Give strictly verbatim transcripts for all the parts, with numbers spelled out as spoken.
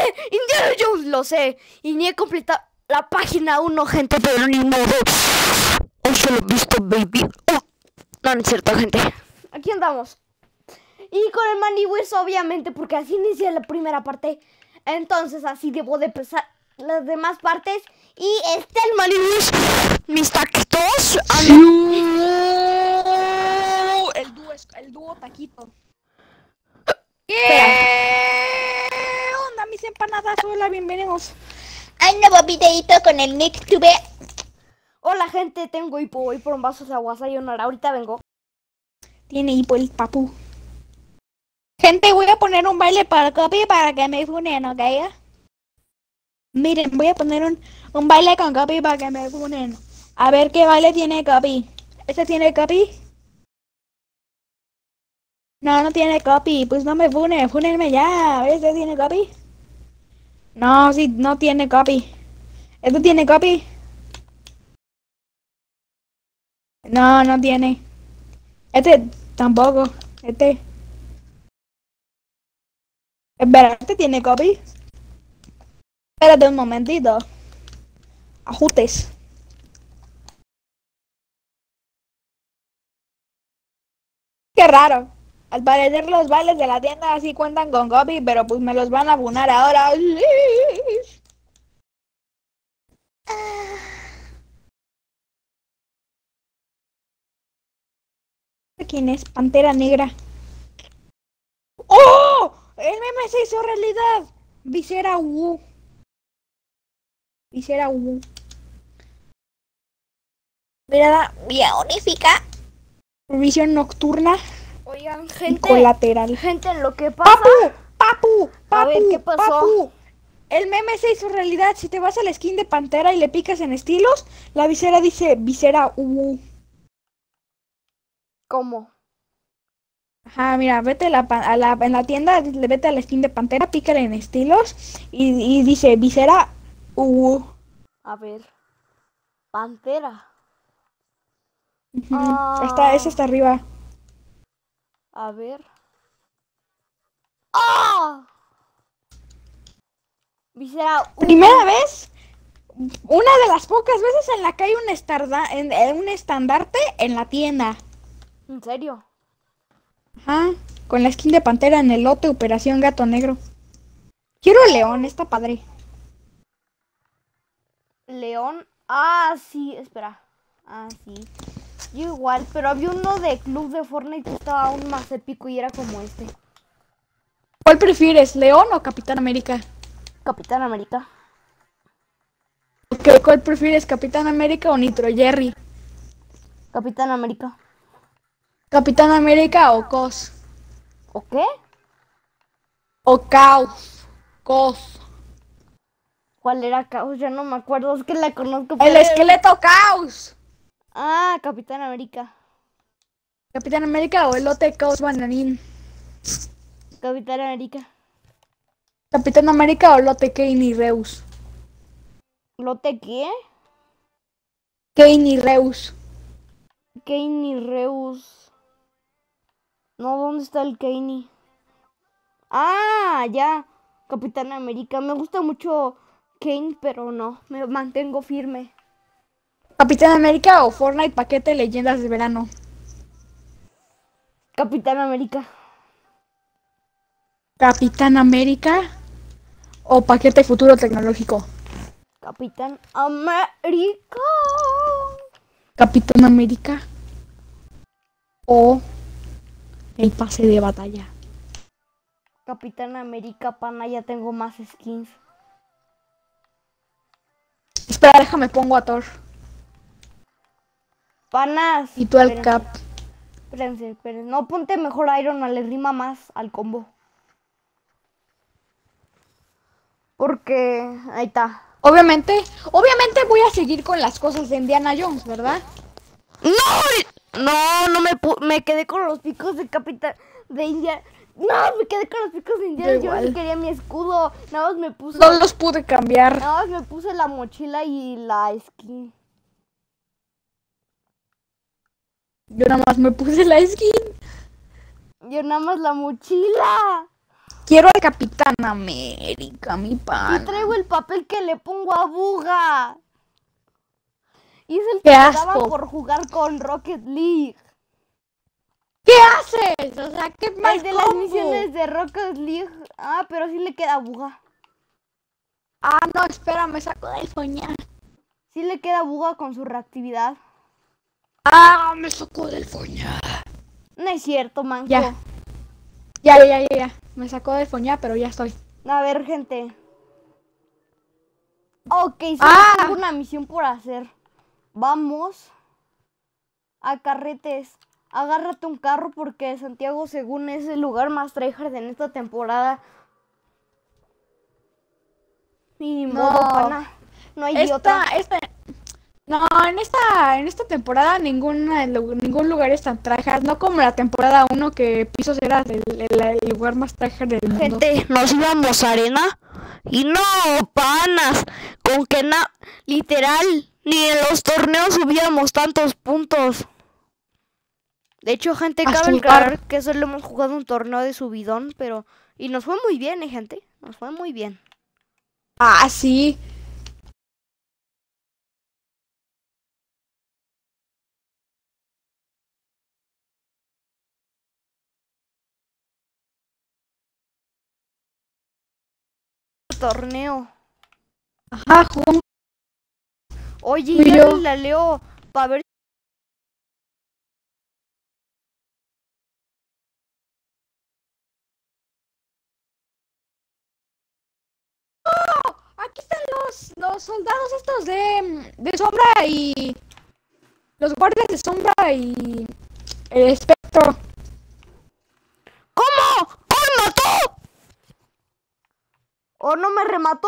Indiana Jones, lo sé. Y ni he completado la página uno, gente, pero ni modo. Hoy se lo he visto, baby. Oh, no, no es cierto, gente. Aquí andamos. Y con el Maniwis, obviamente, porque así inicia la primera parte. Entonces, así debo de empezar las demás partes. Y este el Maniwis, mis taquitos. El dúo, el dúo taquito. Espera. ¿Qué onda, mis empanadas? Hola, bienvenidos a un nuevo videito con el NickTube. Hola, gente, tengo hipo. Voy por un vaso de agua, sayonara. Ahorita vengo. Tiene hipo el papu. Gente, voy a poner un baile para Copy para que me funen, ¿ok? Miren, voy a poner un, un baile con Copy para que me funen. A ver qué baile tiene Copy. ¿Este tiene Copy? No, no tiene copy. Pues no me funen, funenme ya. ¿Este tiene copy? No, sí, no tiene copy. ¿Este tiene copy? No, no tiene. Este tampoco. Este. Espera, ¿este tiene copy? Espérate un momentito. Ajustes. Qué raro. Al parecer los bailes de la tienda así cuentan con copy, pero pues me los van a abonar ahora. ¿Quién es? Pantera Negra. ¡Oh! El meme se hizo realidad. Visera Wu. Visera Wu. Mirada Bionífica. Visión nocturna. Oigan, Y gente. colateral. Gente, lo que pasa. ¡Papu! ¡Papu! ¡Papu! A ver, ¿qué pasó? ¡Papu! El meme se hizo realidad. Si te vas a la skin de Pantera y le picas en estilos, la visera dice Visera Wu. ¿Cómo? Ajá, mira, vete a la, a la, en la tienda, le vete a la skin de Pantera, pícale en estilos y, y dice Visera Wu. A ver. Pantera. Uh-huh. Ah. Está, ese está arriba. A ver. ¡Ah! Visera Wu. Primera vez, una de las pocas veces en la que hay un, estarda, en, en un estandarte en la tienda. ¿En serio? Ajá, con la skin de Pantera en el lote Operación Gato Negro. Quiero el león, está padre. León. Ah, sí, espera. Ah, sí. Yo igual, pero había uno de club de Fortnite que estaba aún más épico y era como este. ¿Cuál prefieres, León o Capitán América? Capitán América. Okay, ¿cuál prefieres, Capitán América o Nitro Jerry? Capitán América. ¿Capitán América o Cos? ¿O qué? O Caos. Cos. ¿Cuál era Caos? Ya no me acuerdo, es que la conozco. El pero- esqueleto Caos. Ah, Capitán América. Capitán América o elote Caos Bananín. Capitán América. Capitán América o lote Kane y Reus. ¿Lote qué? Kane y Reus. Kane y Reus. No, ¿dónde está el Kane? Ah, ya. Capitán América. Me gusta mucho Kane, pero no. Me mantengo firme. Capitán América o Fortnite paquete leyendas de verano. Capitán América. Capitán América o paquete futuro tecnológico. Capitán América. Capitán América o el pase de batalla. Capitán América, pana, ya tengo más skins. Espera, déjame pongo a Thor. Panas. Y tú al espérense, Cap. Espérense, espérense. No, ponte mejor Iron Man, le rima más al combo. Porque ahí está. Obviamente, obviamente voy a seguir con las cosas de Indiana Jones, ¿verdad? ¡No! No, no me pu- me quedé con los picos de Capitán de India. No, me quedé con los picos de Indiana. Yo Yo igual. sí quería mi escudo. Nada más me puse. No los pude cambiar. Nada más me puse la mochila y la skin. Yo nada más me puse la skin. Yo nada más la mochila. Quiero al Capitán América, mi Y pana. traigo el papel que le pongo a Buga. Y es el ¡Qué que me daban asco! por jugar con Rocket League. ¿Qué haces? O sea, qué mal El de las combo. misiones de Rocket League. Ah, pero sí le queda a Buga. Ah, no, espera, me saco del foña. Sí le queda a Buga con su reactividad. Ah, me sacó del foña. No es cierto, manco. Ya. Ya, ya, ya, ya. Me sacó del foña, pero ya estoy. A ver, gente. Ok, solo Ah. tengo una misión por hacer. Vamos a Carretes. Agárrate un carro porque Santiago, según es el lugar más tryhard en esta temporada. Y No. modo pana. No hay Esta, otra. esta. No, en esta, en esta temporada ninguna, ningún lugar es tan tryhard. No como la temporada uno que Pisos era el, el- el lugar más tryhard del mundo. Gente, nos íbamos a arena. Y no, panas. Con que na... Literal. Ni en los torneos subíamos tantos puntos. De hecho, gente, A cabe sudar. aclarar que solo hemos jugado un torneo de subidón, pero... Y nos fue muy bien, eh, gente. Nos fue muy bien. Ah, sí. Torneo. Ajá, jugamos. Oye, Fui ya yo. la leo para ver. Aquí están los, los soldados estos de, de sombra y los guardias de sombra y el espectro. ¿Cómo? ¡Oh, me mató! ¡Oh, no me remató!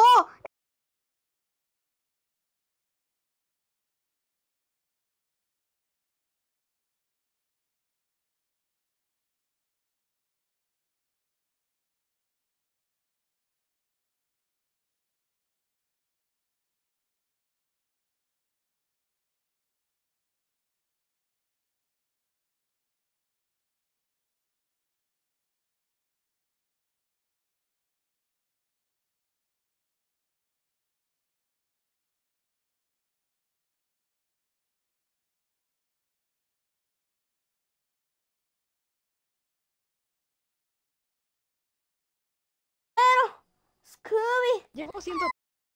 Scooby. Llevo ciento.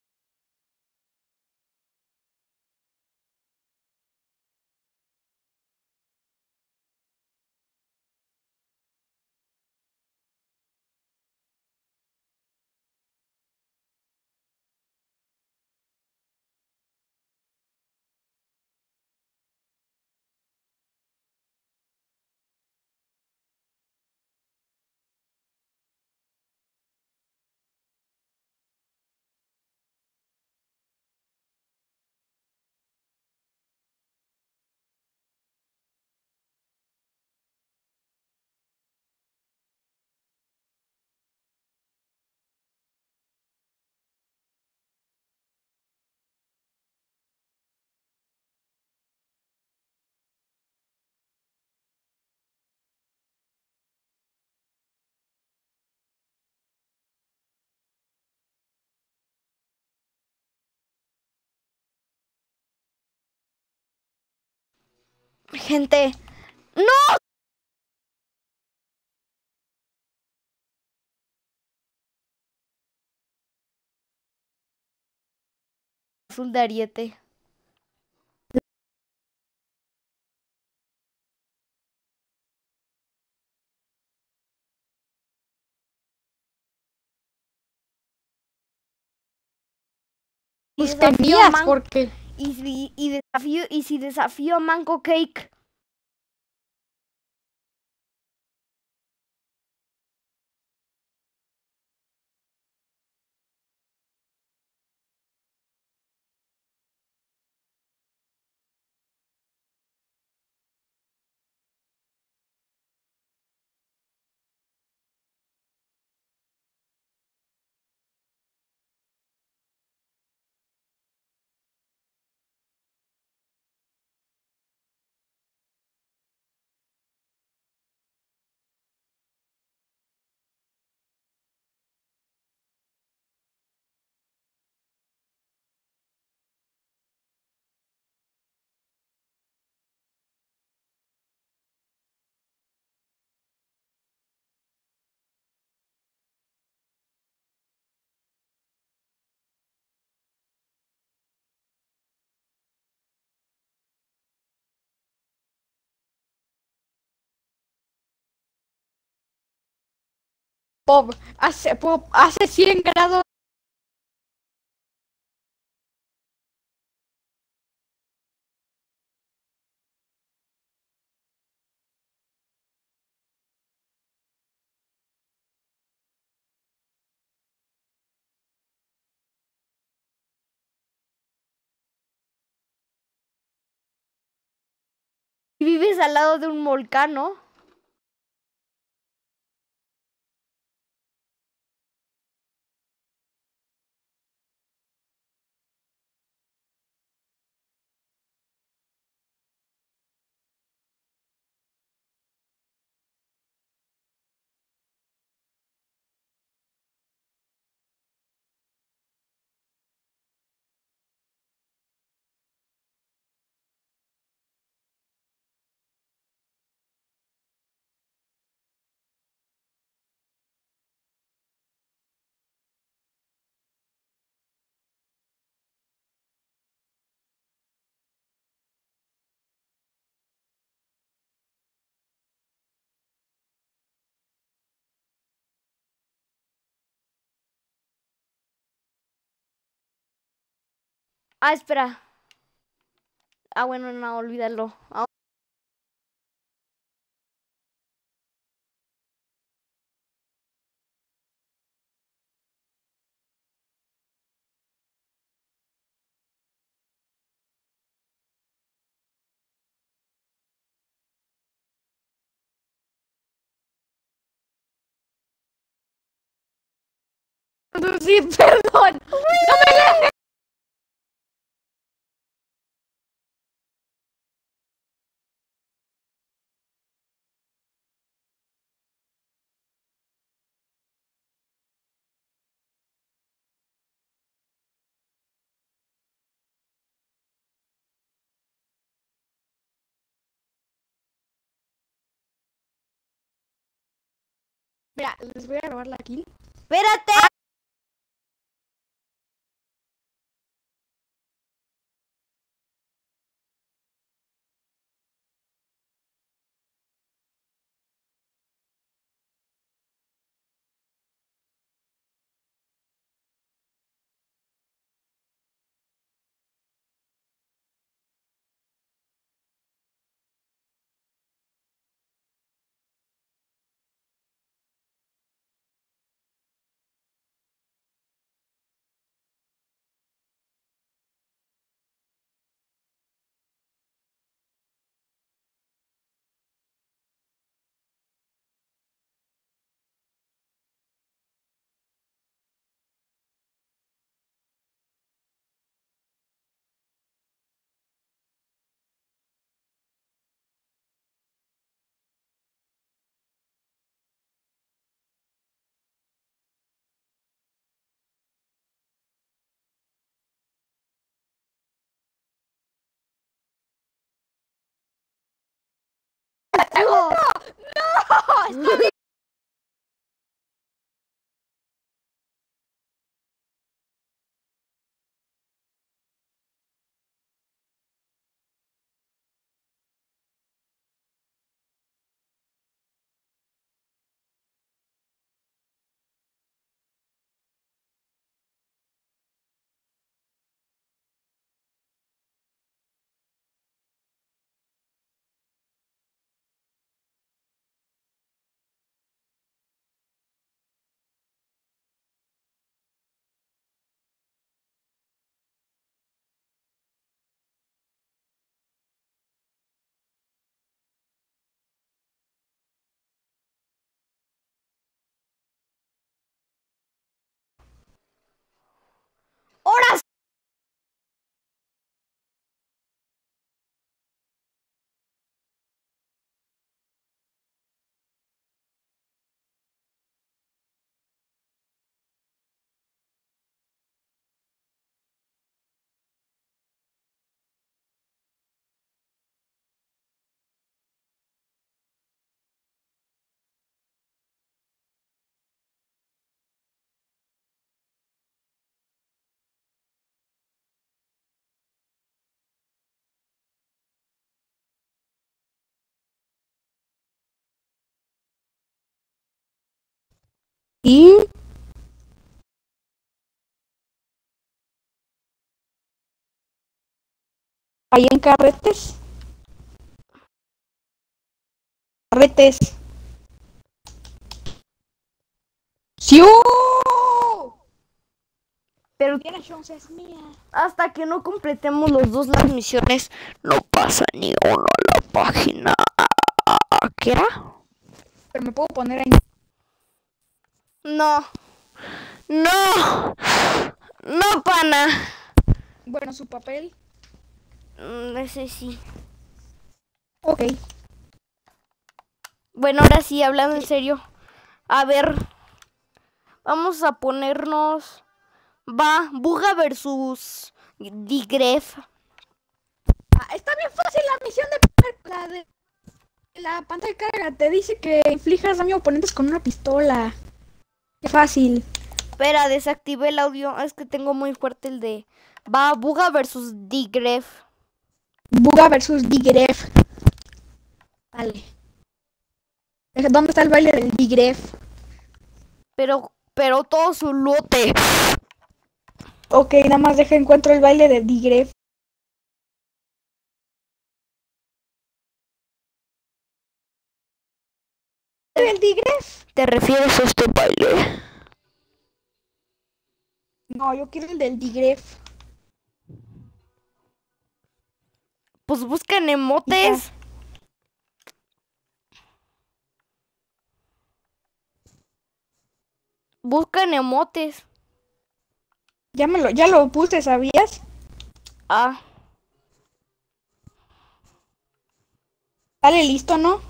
Gente. ¡No! Azul de ariete. Y Pues desafío tenías, Man- porque Y si, y desafío, y si desafío a Mango Cake. pop, hace pop, hace cien grados. Y vives al lado de un volcán, ¿no? Ah, espera. Ah, bueno, no, olvídalo. Ah, Sí, perdón. No me dejes. Mira, les voy a robar la kill. espérate. ¡No! ¡No! ¿Y? ¿Ahí en carretes? Carretes. ¡Siu! Pero Indiana Jones es mía. hasta que no completemos los dos las misiones, no pasa ni uno a la página. ¿Qué era? Pero me puedo poner ahí. No. No. No, pana. Bueno, su papel. Mm, Ese sí. Ok. Bueno, ahora sí, hablando en serio. A ver. Vamos a ponernos... Va, Buga versus Digref. Ah, está bien fácil la misión de la de la pantalla de carga. Te dice que inflijas daño a oponentes con una pistola. Qué fácil. Espera, desactivé el audio. Es que tengo muy fuerte el de... Va, Buga versus Digref. Buga versus Digref. Vale. ¿Dónde está el baile del Digref? Pero, pero todo su lote. Ok, nada más deja encuentro el baile de Digref. ¿El Digref? ¿Te refieres a este baile? No, yo quiero el del Digref. Pues buscan emotes. Buscan emotes. Ya me lo, ya lo puse, ¿sabías? Ah, Dale, listo, ¿no?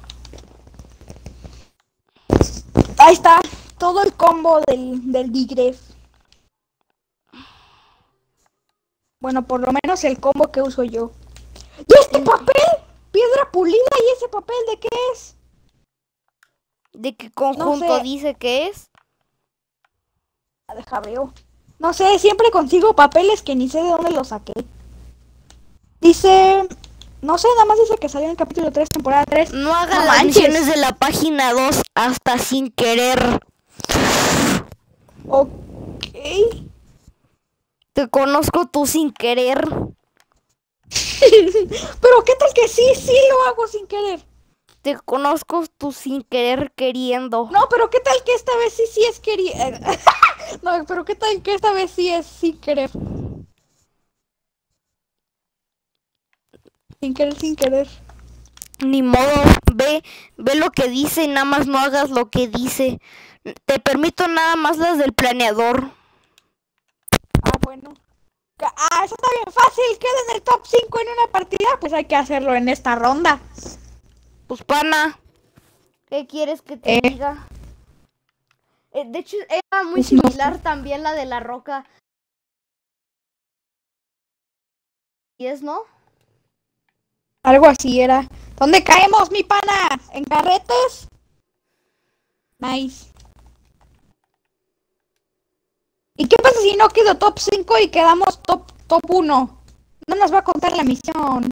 Ahí está, todo el combo del, del Digref. Bueno, por lo menos el combo que uso yo. ¿Y este papel? Piedra pulida, ¿y ese papel de qué es? ¿de qué conjunto No sé. dice que es? Ah, deja veo. No sé, siempre consigo papeles que ni sé de dónde los saqué. Dice... No sé, nada más dice que salió en el capítulo tres, temporada tres. No hagan No las manches. misiones de la página dos hasta sin querer. Ok. Te conozco tú sin querer. Pero qué tal que sí, sí lo hago sin querer. Te conozco tú sin querer queriendo. No, pero qué tal que esta vez sí, sí es querer. No, pero qué tal que esta vez sí es sin querer. Sin querer, sin querer. Ni modo, ve, ve lo que dice y nada más no hagas lo que dice. Te permito nada más las del planeador. Ah, bueno. Ah, eso está bien fácil. Queda en el top cinco en una partida. Pues hay que hacerlo en esta ronda. Pues pana, ¿qué quieres que te Eh. diga? Eh, de hecho, era muy Pues no similar sé. también la de la roca. ¿Y es, no? Algo así era. ¿Dónde caemos, mi pana? ¿En carretes? Nice. ¿Y qué pasa si no quedo top cinco y quedamos top, top uno? No nos va a contar la misión.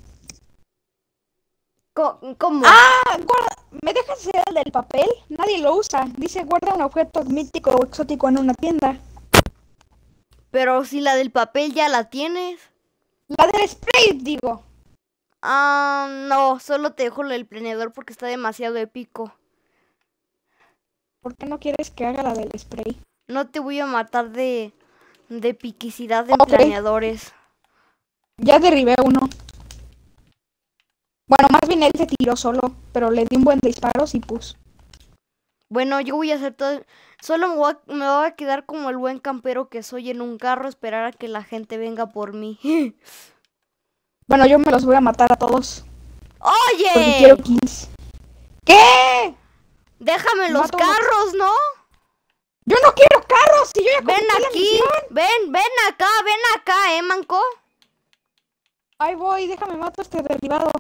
Co- ¿Cómo? Ah, guarda. ¿Me dejas hacer el del papel? Nadie lo usa. Dice guarda un objeto mítico o exótico en una tienda. Pero si la del papel ya la tienes. La del spray, digo. Ah, no, solo te dejo la del planeador porque está demasiado épico. ¿Por qué no quieres que haga la del spray? No te voy a matar de, de epicidad en Ok. planeadores. Ya derribé uno. Bueno, más bien él se tiró solo, pero le di un buen disparo y pues. Bueno, yo voy a hacer todo. Solo me voy, a, me voy a quedar como el buen campero que soy en un carro, esperar a que la gente venga por mí. Bueno, yo me los voy a matar a todos. Porque ¡Oye! quiero kills. ¿Qué? Déjame los Mato uno. carros, ¿no? Yo no quiero carros, si yo ya Ven completé la aquí, misión. ven, ven acá, ven acá, ¿eh, manco? Ahí voy, déjame mato a este derribado.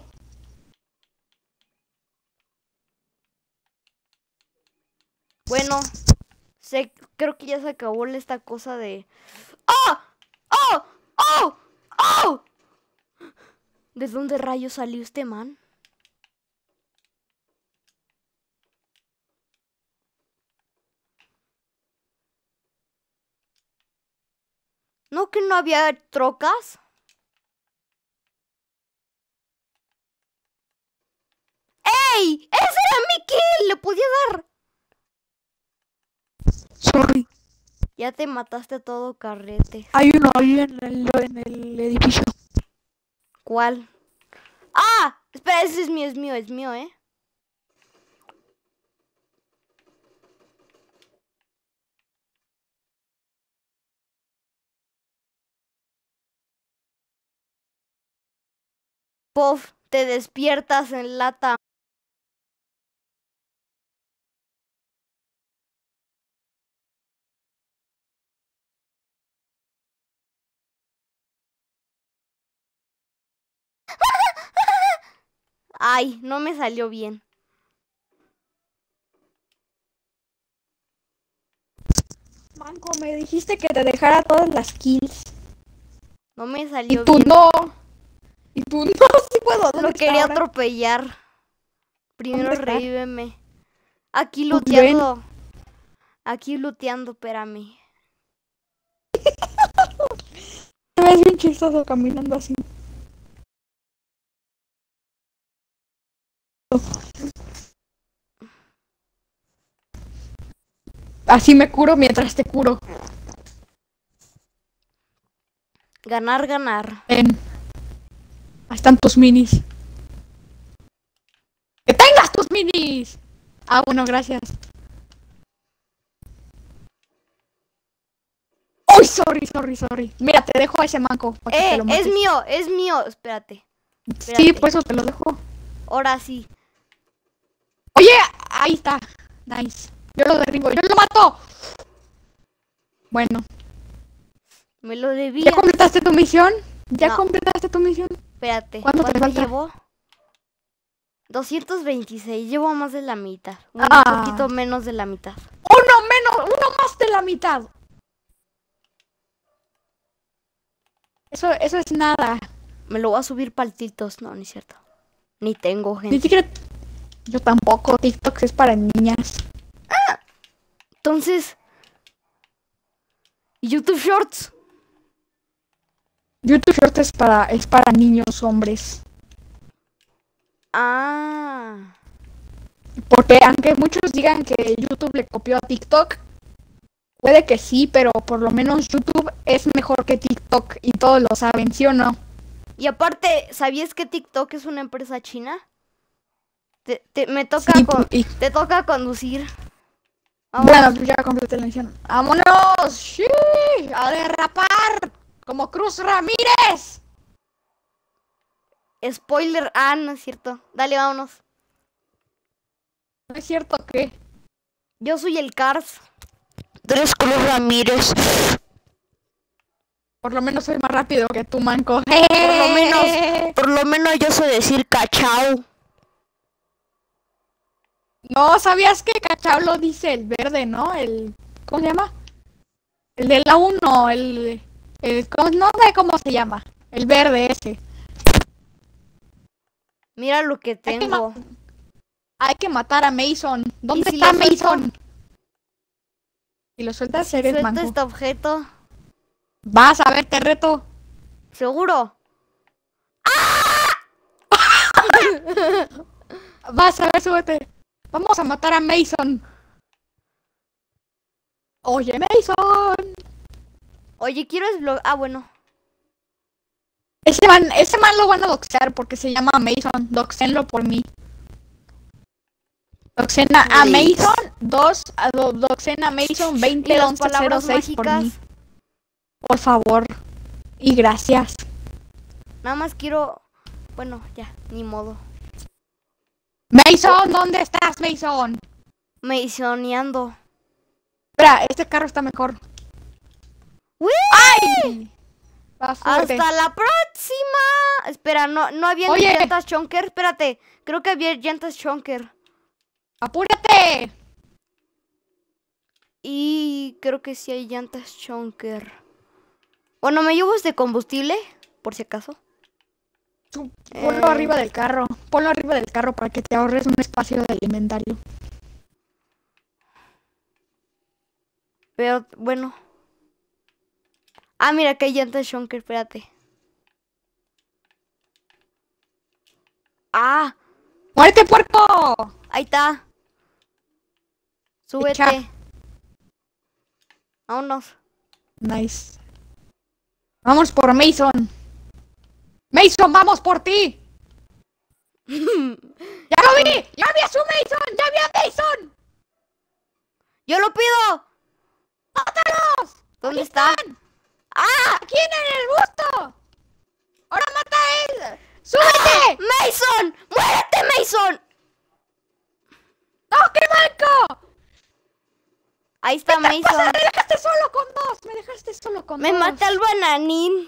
Bueno, sé, creo que ya se acabó esta cosa de... ¡Oh! ¡Oh! ¡Oh! ¡Oh! ¿De dónde rayos salió este man? ¿No que no había trocas? ¡Ey! ¡Ese era mi kill! ¡Le podía dar! Sorry. Ya te mataste a todo carrete. Hay uno ahí en el, en el edificio. ¿Cuál? ¡Ah! Espera, ese es mío, es mío, es mío, ¿eh? Puff, te despiertas en lata. Ay, no me salió bien. Manco, me dijiste que te dejara todas las kills. No me Y salió tú bien. no. Y tú no, sí puedo. ¿Dónde Lo está quería ahora? atropellar. Primero ¿Dónde está? revíveme. Aquí Pues looteando. Aquí looteando, espérame. Te ves bien chistoso caminando así. Así me curo mientras te curo. Ganar, ganar. Ven. Ahí están tus minis. ¡Que tengas tus minis! Ah, bueno, gracias. ¡Uy, sorry, sorry, sorry! Mira, te dejo a ese manco. para que te Eh, lo es mates. mío, es mío. Espérate. Sí, espérate. por eso te lo dejo. Ahora sí. Oye, ahí está. Nice. Yo lo derribo, yo lo mato. Bueno, Me lo debía. ¿ya completaste tu misión? ¿Ya No. completaste tu misión? Espérate. ¿Cuánto te falta? llevo? doscientos veintiséis. Llevo más de la mitad. Un Ah. poquito menos de la mitad. Uno menos, uno más de la mitad. Eso, eso es nada. Me lo voy a subir paltitos. No, ni es cierto. Ni tengo Ni gente. siquiera. Yo tampoco. TikTok es para niñas. Entonces. YouTube Shorts. YouTube Short es para, es para niños hombres. Ah. Porque aunque muchos digan que YouTube le copió a TikTok, puede que sí, pero por lo menos YouTube es mejor que TikTok y todos lo saben, ¿sí o no? Y aparte, ¿sabías que TikTok es una empresa china? Te, te- me toca Sí, con- y- te toca conducir. Vamos. Bueno, pues ya completé la misión. ¡Vámonos! ¡Sí! ¡A derrapar! ¡Como Cruz Ramírez! Spoiler. Ah, no es cierto. Dale, vámonos. ¿No es cierto que? Yo soy el Cars. Tú eres Cruz Ramírez. Por lo menos soy más rápido que tú, manco. Por lo menos, por lo menos yo sé decir cachao. No, ¿sabías que Cachao lo dice el verde, no? El... ¿Cómo se llama? El de la uno, el... el ¿cómo- no sé cómo se llama. El verde ese. Mira lo que Hay que, tengo. ma- hay que matar a Mason. ¿Dónde ¿Y si está lo suelto? Mason? Si lo sueltas, eres Suelta manco. este objeto. Vas a ver, te reto. ¿Seguro? Vas a ver, súbete. Vamos a matar a Mason. Oye, Mason. Oye, quiero desbloquear. Ah, bueno. Ese man, ese man lo van a doxear porque se llama Mason. Doxenlo por mí. Doxena a Please. Mason. Dos. A do- doxena a Mason Y veinte las once cero palabras seis por mágicas. mí. Por favor. Y gracias. Nada más quiero. Bueno, ya, ni modo. Mason, ¿dónde estás, Mason? Mencionando. Espera, este carro está mejor. ¡Uy! ¡Ay! Va, súbete. ¡Hasta la próxima! Espera, no, no había ni Oye. llantas chonker. Espérate, creo que había llantas chonker. ¡Apúrate! Y creo que sí hay llantas chonker. Bueno, me llevo este combustible, por si acaso. Tú, ponlo Eh. arriba del carro. Ponlo arriba del carro para que te ahorres un espacio del inventario. Pero bueno. Ah, mira, que hay llantas Shonker, espérate. Ah, ¡Muerte, puerco! ahí está. Súbete. Echa. Vámonos. Nice. Vamos por Mason. Mason, vamos por ti. ¡Ya lo vi! ¡Ya vi a su Mason! ¡Ya vi a Mason! ¡Yo lo pido! ¡Mátalos! ¿Dónde Aquí está? están. ¡Ah! ¡Aquí en el busto! ¡Ahora mata a él! ¡Súbete! ¡Mason! ¡Muérete, Mason! ¡No, qué manco! Ahí está ¿Qué te Mason. pasa? Me dejaste solo con dos. Me dejaste solo con Me dos. mata el bananín.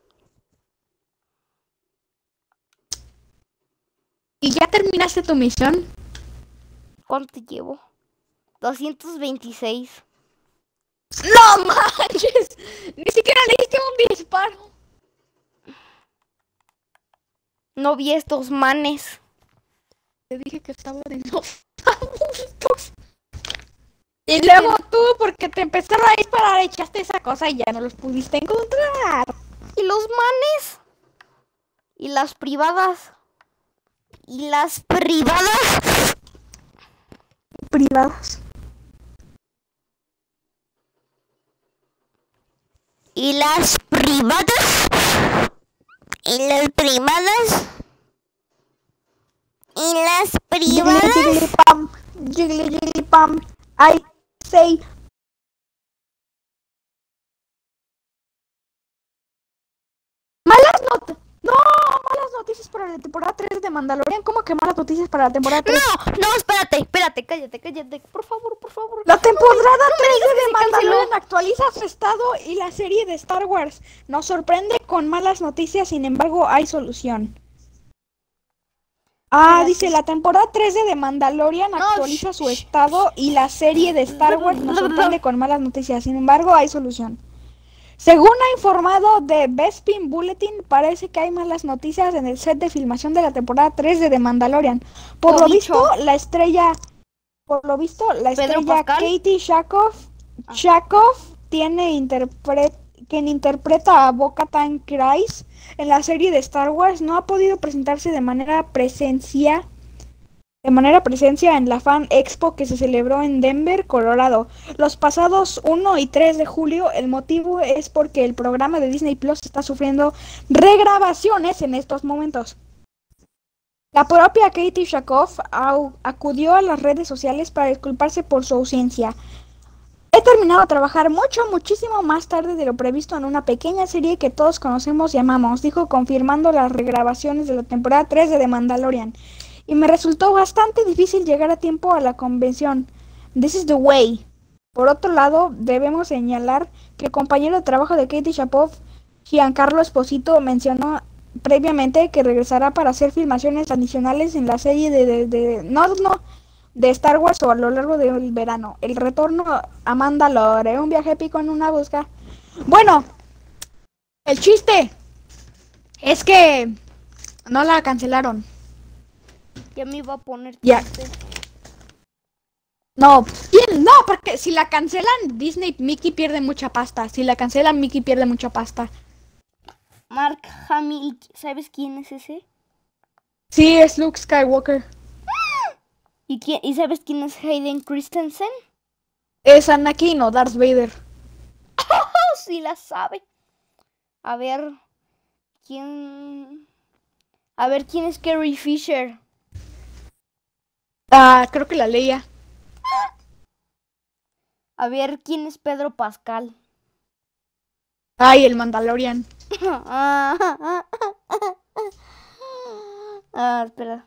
¿Y ya terminaste tu misión? ¿Cuánto llevo? doscientos veintiséis. ¡No manches! Ni siquiera le diste un disparo. No vi estos manes. Te dije que estaba de los adultos. Y luego tú, porque te empezaron a disparar, echaste esa cosa y ya no los pudiste encontrar. ¿Y los manes? ¿Y las privadas? ¿Y las privadas? Privados. ¿Y las privadas? ¿Y las privadas? ¿Y las Jiggly, privadas? jiggly, pam. Jiggly, jiggly, pam. I say. Malas noticias. No, malas noticias para la temporada tres de Mandalorian. ¿Cómo que malas noticias para la temporada tres? No, no, espérate, espérate, cállate, cállate. Por favor, por favor. La temporada me tres digas que de se canceló. Mandalorian actualiza su estado y la serie de Star Wars nos sorprende con malas noticias, sin embargo hay solución. Ah, dice, la temporada tres de The Mandalorian No, actualiza sh- su estado y la serie de Star Wars nos sorprende con malas noticias, sin embargo hay solución. Según ha informado The Bespin Bulletin, parece que hay malas noticias en el set de filmación de la temporada tres de The Mandalorian. Por Lo lo dicho. visto, la estrella, por lo visto, la Pedro estrella Pascal. Katie Sackhoff, Ah. Sackhoff tiene interpre- quien interpreta a Bo-Katan Kryze en la serie de Star Wars, no ha podido presentarse de manera presencia de manera presencia en la Fan Expo que se celebró en Denver, Colorado, los pasados uno y tres de julio. El motivo es porque el programa de Disney Plus está sufriendo regrabaciones en estos momentos. La propia Katie Sackhoff au- acudió a las redes sociales para disculparse por su ausencia. He terminado de trabajar mucho, muchísimo más tarde de lo previsto en una pequeña serie que todos conocemos y amamos, dijo, confirmando las regrabaciones de la temporada tres de The Mandalorian. Y me resultó bastante difícil llegar a tiempo a la convención. This is the way. Por otro lado, debemos señalar que el compañero de trabajo de Katie Sackhoff, Giancarlo Esposito, mencionó previamente que regresará para hacer filmaciones adicionales en la serie de, de, de no, no, de Star Wars o a lo largo del verano. El retorno a Mandalore, un viaje épico en una busca. Bueno, el chiste es que no la cancelaron. Ya me iba a poner Ya. triste. No, ¿quién? No, porque si la cancelan Disney, Mickey pierde mucha pasta. Si la cancelan Mickey pierde mucha pasta. Mark Hamill, ¿sabes quién es ese? Sí, es Luke Skywalker. ¿Y, quién, ¿Y sabes quién es Hayden Christensen? Es Anakin o Darth Vader. Oh, sí la sabe. A ver, ¿quién? A ver, ¿quién es Carrie Fisher? Ah, creo que la leía. A ver, ¿quién es Pedro Pascal? Ay, el Mandalorian. Ah, espera.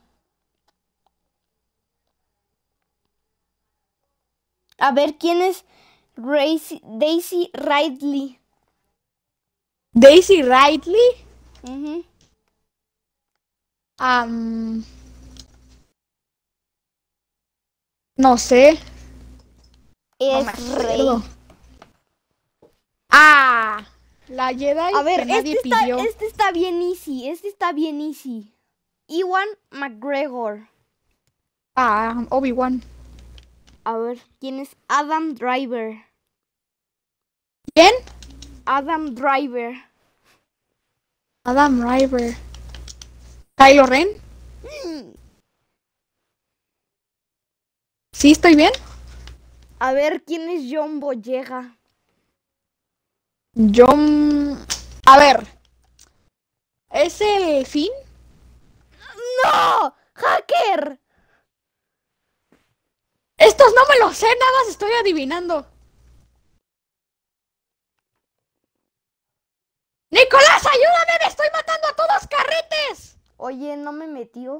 A ver, ¿quién es Gracie- Daisy Ridley? Daisy Ridley. Ujú. Am, no sé. No Es me Rey. acuerdo. Ah, la Jedi A ver, que nadie este está, pidió. este está bien easy. Este está bien easy. Ewan McGregor. Ah, Obi-Wan. A ver, ¿quién es Adam Driver? ¿Quién? Adam Driver. Adam Driver. Kylo Ren. ¿Sí estoy bien? A ver, ¿quién es John Boyega? John... A ver. ¿Es el fin? ¡No! ¡Hacker! Estos no me los sé, nada más estoy adivinando. ¡Nicolás, ayúdame! ¡Me estoy matando a todos carretes! Oye, no me metió.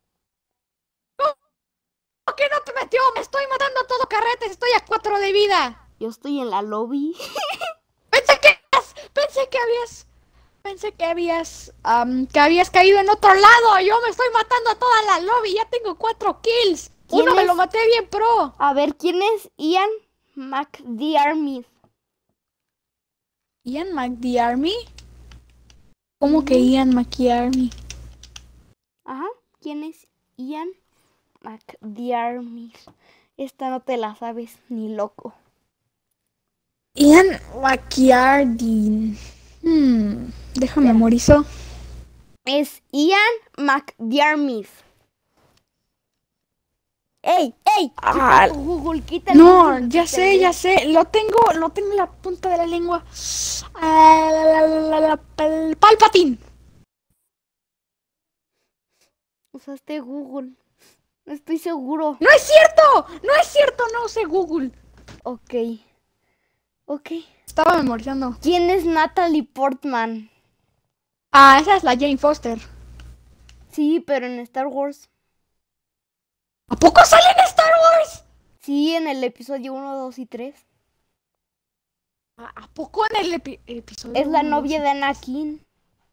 ¿Por qué no te metió? Me estoy matando a todos carretes, estoy a cuatro de vida. Yo estoy en la lobby. Pensé que pensé que habías pensé que habías um, que habías caído en otro lado. Yo me estoy matando a toda la lobby, ya tengo cuatro kills. Uno es? me lo maté bien pro. A ver, ¿quién es Ian McDiarmid? Ian McDiarmid. ¿Cómo que Ian McDiarmid? Ajá, ¿quién es Ian McDiarmid? Esta no te la sabes ni loco. Ian McDiarmid. Hmm, déjame memorizo. Es Ian McDiarmid. ¡Ey, ey! Ah, Google, quítale. no, Google, ya quítale. sé, ya sé. Lo tengo, lo tengo en la punta de la lengua. Ah, la, la, la, la, pal- Palpatine. Usaste Google. No estoy seguro. ¡No es cierto! ¡No es cierto! No usé Google. Ok. Ok. Estaba memorizando. ¿Quién es Natalie Portman? Ah, esa es la Jane Foster. Sí, pero en Star Wars. ¿A poco sale en Star Wars? Sí, en el episodio uno, dos y tres. ¿A, a poco en el epi episodio? Es la uno, novia dos? de Anakin.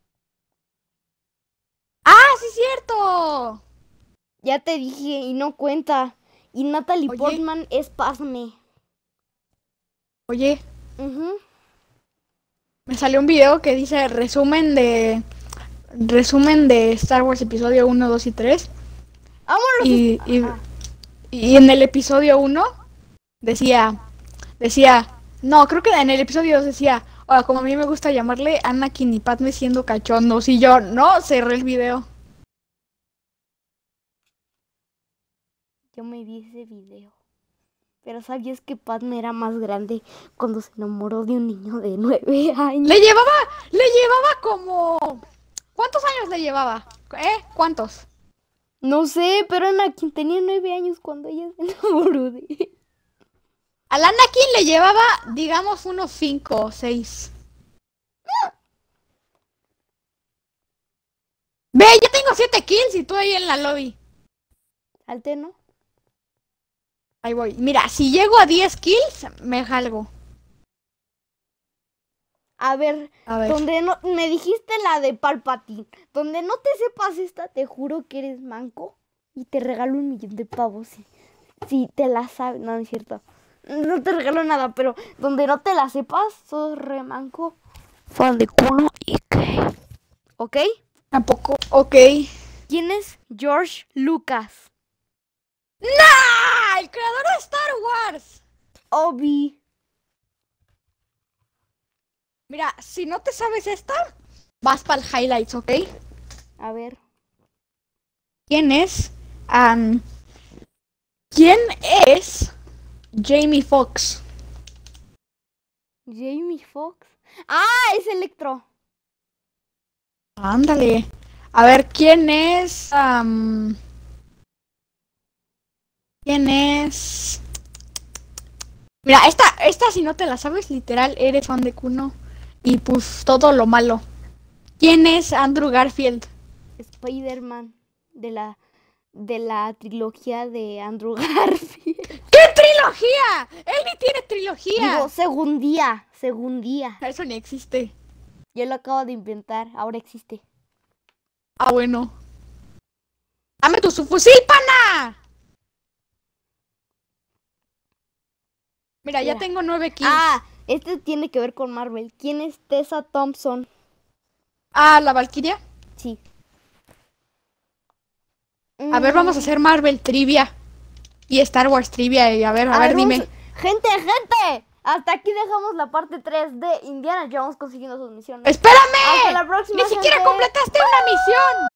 ¡Ah, sí es cierto! Ya te dije y no cuenta. Y Natalie Oye. Portman es Padme. Oye, Ujú. me salió un video que dice resumen de... Resumen de Star Wars episodio uno, dos y tres. Vámonos. Y, y, Ah. y en el episodio uno decía, decía, no, creo que en el episodio dos decía, o como a mí me gusta llamarle, Anakin y Padme siendo cachondos. Y yo, no, cerré el video. Yo me vi ese video. Pero ¿sabías que Padme era más grande cuando se enamoró de un niño de nueve años? Le llevaba, le llevaba como... ¿Cuántos años le llevaba? ¿Eh? ¿Cuántos? No sé, pero Anakin tenía nueve años cuando ella se enamoró de él. Al Anakin le llevaba, digamos, unos cinco o seis. Ve, yo tengo siete kills y tú ahí en la lobby. Salte, ¿no? Ahí voy. Mira, si llego a diez kills, me jalgo. A ver, A ver. donde no me dijiste la de Palpatine, donde no te sepas esta, te juro que eres manco y te regalo un millón de pavos. Si, si te la sabes, no, no es cierto. No te regalo nada, pero donde no te la sepas, sos re manco, fan de culo y qué. ¿Ok? ¿A poco? Ok. ¿Quién es George Lucas? ¡Nah! ¡El creador de Star Wars! Obi. Mira, si no te sabes esta, vas para el highlights, ¿ok? A ver. ¿Quién es? Um, ¿Quién es Jamie Foxx? Jamie Foxx. ¡Ah! Es Electro. Ándale. A ver, ¿quién es? Um, ¿Quién es? Mira, esta, esta si no te la sabes, literal, eres fan de Kuno. Y pues todo lo malo. ¿Quién es Andrew Garfield? Spider-Man. De la, de la trilogía de Andrew Garfield. ¿Qué trilogía? Él ni tiene trilogía. Digo, segundía. Segundía. Eso ni existe. Yo lo acabo de inventar. Ahora existe. Ah, bueno. ¡Dame tu su fusil, pana! Mira, ya Mira. tengo nueve kills. Ah, este tiene que ver con Marvel. ¿Quién es Tessa Thompson? Ah, ¿la Valkyria? Sí. A ver, vamos a hacer Marvel trivia. Y Star Wars trivia. Y a ver, a, ver, dime. vamos- Gente, gente. hasta aquí dejamos la parte tres de Indiana Jones consiguiendo sus misiones. ¡Espérame! Hasta la próxima, ¡Ni siquiera gente. completaste una misión!